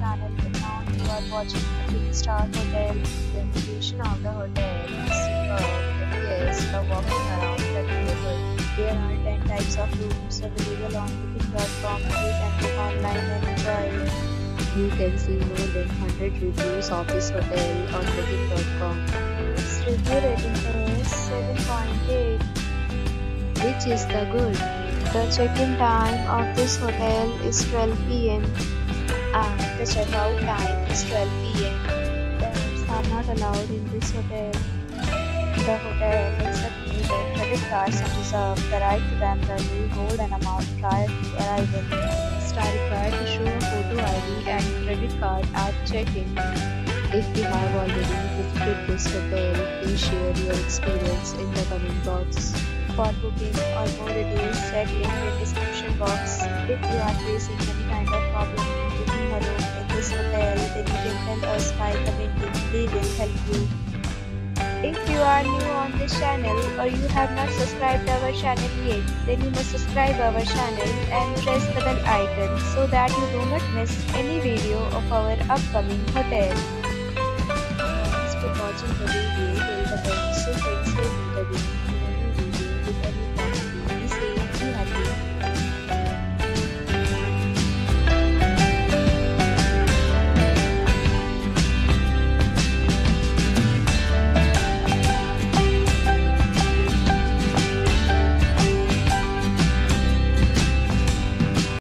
channel, and now you are watching a 3-star hotel. The location of the hotel is superb. The guests are walking around comfortable. There are 10 types of rooms available on booking.com. You can book online and enjoy it. You can see more than 100 reviews of this hotel on booking.com, Its review rating is 7.8, which is the good. The check-in time of this hotel is 12 p.m. and the check-out time is 12 p.m. Pets are not allowed in this hotel. The hotel accepts major credit cards and reserves the right to temporarily hold an amount prior to arrival. Guests are required to show a photo ID and credit card at check-in. If you have already visited this hotel, please share your experience in the comment box. For booking or more details, check link in description box. If you are facing any kind of problem in booking a room in this hotel, then you can tell us by commenting. We will help you. If you are new on this channel or you have not subscribed our channel yet, then you must subscribe our channel and press the bell icon so that you do not miss any video of our upcoming hotel. Thanks for watching the video till the end. So friends, will meet again.